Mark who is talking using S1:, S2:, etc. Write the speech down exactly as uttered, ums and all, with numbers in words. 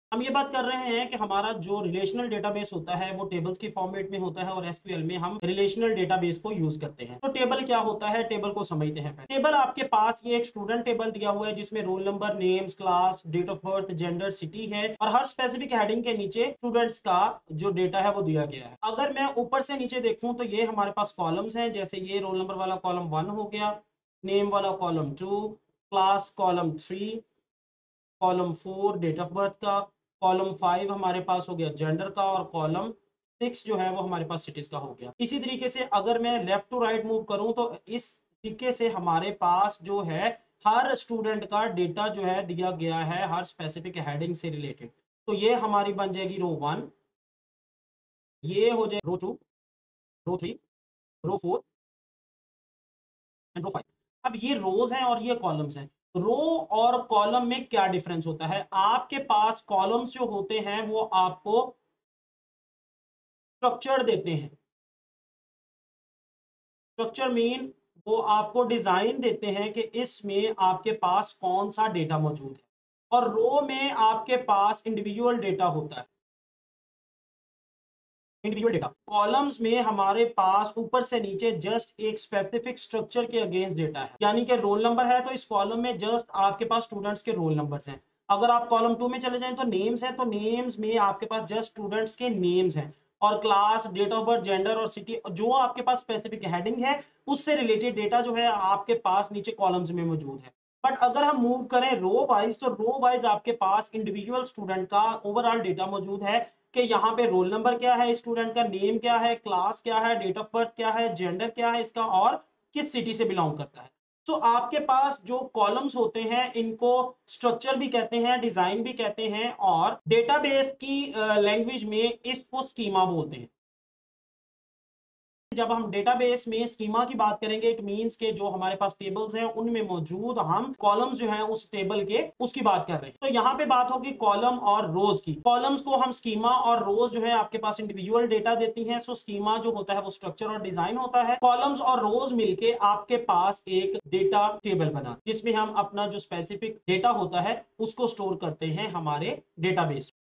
S1: हम ये बात कर रहे हैं कि हमारा जो रिलेशनल डेटाबेस होता है वो टेबल्स की फॉर्मेट में होता है और एसक्यूएल में हम रिलेशनल डेटाबेस को यूज करते हैं। तो टेबल क्या होता है, टेबल को समझते हैं। टेबल आपके पास ये एक स्टूडेंट टेबल दिया हुआ है जिसमें roll number, names, class, date of birth, gender, city है और हर स्पेसिफिक हेडिंग के नीचे स्टूडेंट्स का जो डेटा है वो दिया गया है। अगर मैं ऊपर से नीचे देखूं तो ये हमारे पास कॉलम्स हैं, जैसे ये रोल नंबर वाला कॉलम वन हो गया, नेम वाला column two, class column three, column four date of birth का, कॉलम फाइव हमारे पास हो गया जेंडर का और कॉलम सिक्स जो है वो हमारे पास सिटीज का हो गया। इसी तरीके से अगर मैं लेफ्ट टू राइट मूव करूं तो इस तरीके से हमारे पास जो है हर स्टूडेंट का डेटा जो है दिया गया है हर स्पेसिफिक हेडिंग से रिलेटेड। तो ये हमारी बन जाएगी रो वन, ये हो जाए row two, row three, row four and row five. अब ये रोज हैं और ये कॉलम्स हैं। रो और कॉलम में क्या डिफरेंस होता है? आपके पास कॉलम्स जो होते हैं वो आपको स्ट्रक्चर देते हैं। स्ट्रक्चर मीन वो आपको डिजाइन देते हैं कि इसमें आपके पास कौन सा डेटा मौजूद है, और रो में आपके पास इंडिविजुअल डेटा होता है। इंडिविजुअल डेटा कॉलम्स में हमारे पास ऊपर से नीचे जस्ट एक स्पेसिफिक स्ट्रक्चर के अगेंस्ट डेटा है, यानी कि रोल नंबर है तो इस कॉलम में जस्ट आपके पास स्टूडेंट्स के रोल नंबर्स हैं। अगर आप कॉलम टू में चले जाएं तो नेम्स है, तो नेम्स में आपके पास जस्ट स्टूडेंट्स के नेम्स हैं, और class, date of birth, gender और सिटी जो आपके पास स्पेसिफिक हेडिंग है उससे रिलेटेड डेटा जो है आपके पास नीचे कॉलम्स में मौजूद है। बट अगर हम मूव करें रो वाइज तो रो वाइज आपके पास इंडिविजुअल स्टूडेंट का ओवरऑल डेटा मौजूद है कि यहाँ पे रोल नंबर क्या है, स्टूडेंट का नेम क्या है, क्लास क्या है, डेट ऑफ बर्थ क्या है, जेंडर क्या है इसका, और किस सिटी से बिलोंग करता है। सो so, आपके पास जो कॉलम्स होते हैं इनको स्ट्रक्चर भी कहते हैं, डिजाइन भी कहते हैं, और डेटाबेस की लैंग्वेज में इसको स्कीमा बोलते हैं। जब हम डेटाबेस में स्कीमा की बात करेंगे इट मींस के जो हमारे पास टेबल्स हैं उनमें मौजूद हम कॉलम्स जो हैं उस टेबल के उसकी बात कर रहे हैं। तो यहाँ पे बात होगी कॉलम और रोज की। कॉलम्स को हम स्कीमा और रोज जो है आपके पास इंडिविजुअल डेटा देती हैं। सो स्कीमा जो होता है वो स्ट्रक्चर और डिजाइन होता है, कॉलम्स और रोज मिलके आपके पास एक डेटा टेबल बना जिसमें हम अपना जो स्पेसिफिक डेटा होता है उसको स्टोर करते हैं हमारे डेटाबेस।